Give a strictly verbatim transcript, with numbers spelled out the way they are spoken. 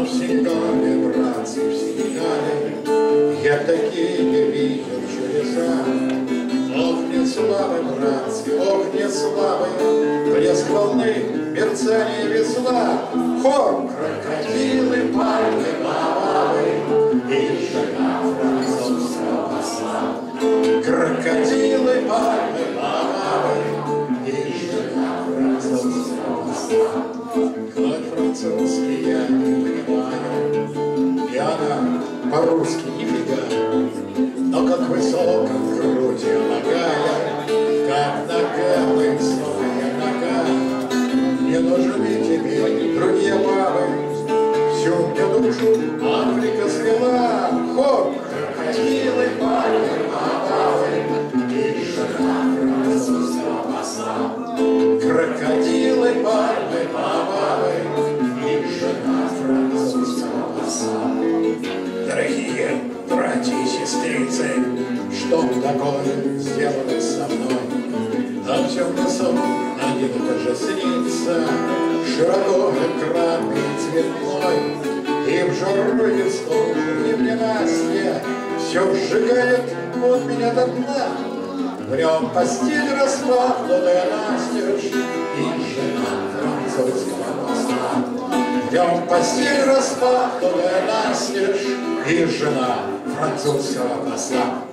в Сенегале, братцы, в Сенегале, я такие не видел чудеса. Ох, не славы, братцы, ох, не славы, блеск волны, мерцание весла, хор, крокодилы, пальмы, бабы и жена французского посла. Крокодилы, пальмы, бабы и жена французского посла. Хоть французский я не понимаю, и она по-русски нифига, но как высоко грудью ногая, как нога высокая нога. Не нужны тебе другие бабы, всю мне душу Африка свела. Хор, крокодилы, пальмы, бабы и жена французского посла. Крокодилы, пальмы, бабы и жена французского посла. Дорогие братья и сестрицы, что такое сделано со мной? На всем лесу один тоже снится, широко экранный цветной, и в жару и в стужу, и в ненастье все сжигает от меня до дна. В нем постель распахнутая настежь, и жена французского посла. В нем постель распахнутая настежь, и жена французского посла.